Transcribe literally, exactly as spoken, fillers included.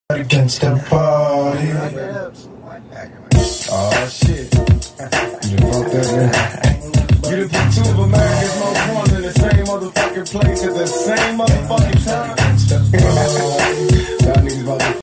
Against the party. Oh shit. You done fucked that man. You done put two of America's most wanted in the same motherfucking place at the same motherfucking time. Y'all niggas about to